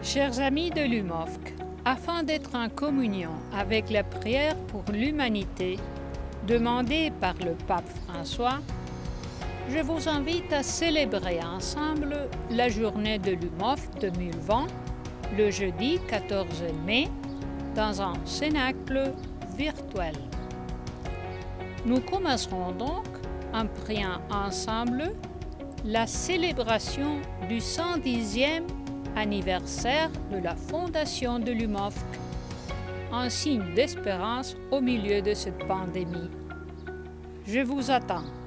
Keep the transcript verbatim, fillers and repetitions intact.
Chers amis de l'U M O F C, afin d'être en communion avec la prière pour l'humanité demandée par le pape François, je vous invite à célébrer ensemble la journée de l'U M O F C deux mille vingt, le jeudi quatorze mai, dans un cénacle virtuel. Nous commencerons donc en priant ensemble la célébration du cent dixième anniversaire de la fondation de l'U M O F C, un signe d'espérance au milieu de cette pandémie. Je vous attends.